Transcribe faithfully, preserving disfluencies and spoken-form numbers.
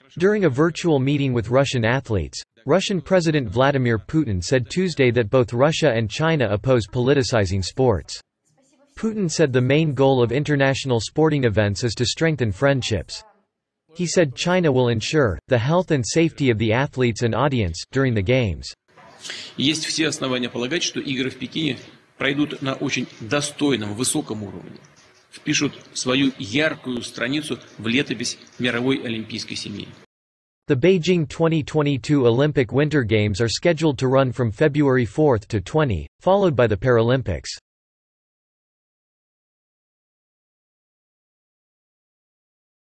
During a virtual meeting with Russian athletes, Russian President Vladimir Putin said Tuesday that both Russia and China oppose politicizing sports. Putin said the main goal of international sporting events is to strengthen friendships. He said China will ensure the health and safety of the athletes and audience during the games. Есть все основания полагать, что игры в Пекине пройдут на очень достойном, высоком уровне, впишут свою яркую страницу в летопись мировой олимпийской семьи. The Beijing twenty twenty-two Olympic Winter Games are scheduled to run from February fourth to twentieth, followed by the Paralympics.